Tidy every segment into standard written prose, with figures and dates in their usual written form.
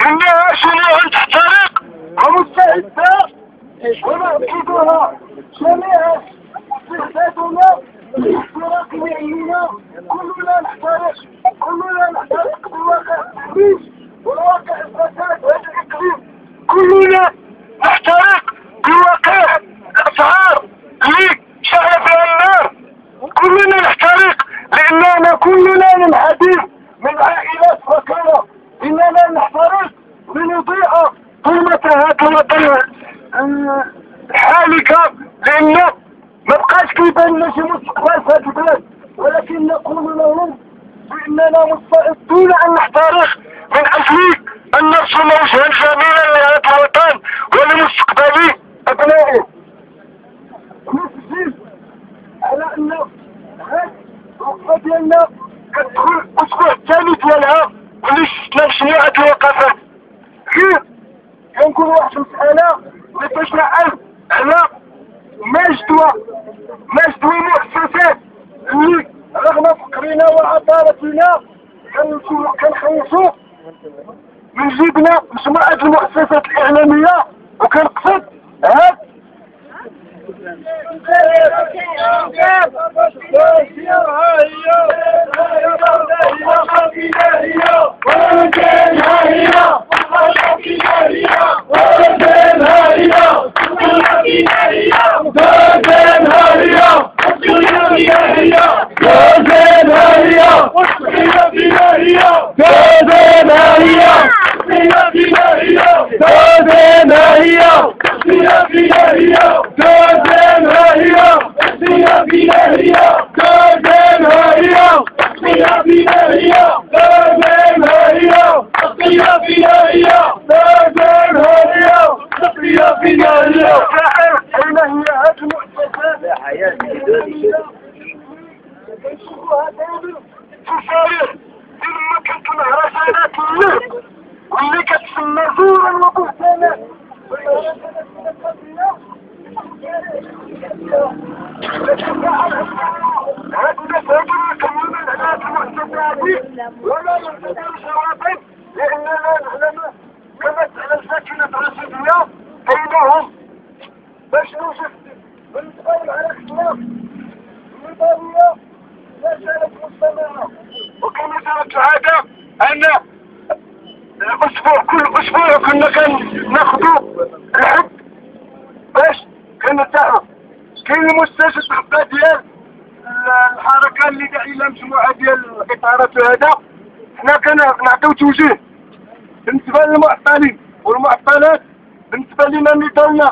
إنها شموع تحترق ومستعدة ونعقدها جميعا استعدادنا لاحتراق نعيمنا. كلنا نحترق، كلنا نحترق بواقع التحريش وواقع الفساد هذا الإقليم. كلنا نحترق بواقع الأسعار اللي شعل فيها النار. كلنا نحترق لأننا كلنا ننحدر من عائلات فقيرة. إننا نحترق لنضيع قيمة هذا الوطن الحالكة، لأنه ما بقاش كيبان لنا شي مستقبل في هذا البلاد، ولكن نقول لهم بأننا مستعدون أن نحترق من أجل أن نرسم وجها جميلا لهذا الوطن ولمستقبل أبنائه. نسجل على أن هذه الوقفة ديالنا كتدخل الأسبوع الثاني ديالها واللي شفنا مجموعة الوقفات. كيف كنقول واحد المسألة اللي تشتغل على مجدوى مؤسسات اللي رغم فقرنا وعطالتنا كنخلصوا من جيبنا مجموعة المؤسسات الإعلامية، وكنقصد هاد واللي كتسمى زورا وبهتانا هذا فاجر كلنا على المؤسسات ولا ينتظر جوابا، لاننا نعلم كما تعلم ساكنة رشيدية بينهم باش نوجد ونتقابل على اختلاف النظامية لا زالت مستمرة. وكما جرت العادة أن كل أسبوع كنا كناخدو الحد باش كنتعرف. كاين المستجد غدا ديال الحركة اللي داعية مجموعة ديال الإطارات وهذا، حنا كنعطيو توجيه بالنسبة للمعطلين والمعطلات. بالنسبة لنا نضالنا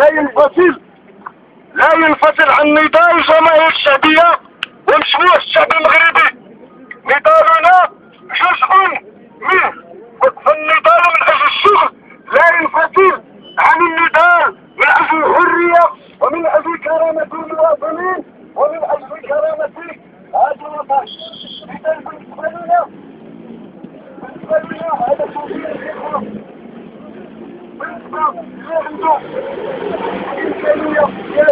لا ينفصل عن نضال الجماهير الشعبية ومجموع الشعب المغربي. نضالنا جزء منه، فالنضال من أجل الشغل لا ينفصل عن النضال من أجل الحرية ومن أجل كرامة المواطنين ومن أجل كرامة هذا الوطن. إذا بالنسبة لنا هذا توفيق الإخوة. بالنسبة اللي عنده إمكانية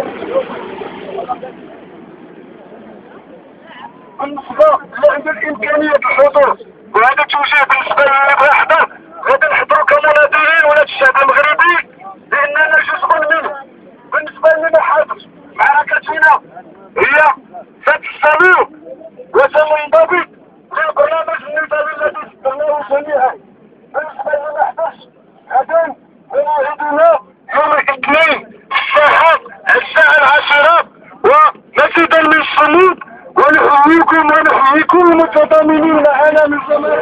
الحضور، وهذا توجيه بالنسبة لنا بغا يحضر غادي نحضروا كمناضلين ولاد الشعب المغربي لأننا جزء منه. بالنسبة لنا حاضر معركتنا هي ستستمر وسننضبط للبرنامج النضالي الذي اخترناه جميعا. بالنسبة لنا 11 غدا موعدنا يوم الاثنين الساعة 10 ومزيدا من الصمود، ونحييكم المتضامنين معنا من جماعة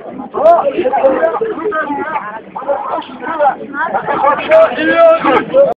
الشرقية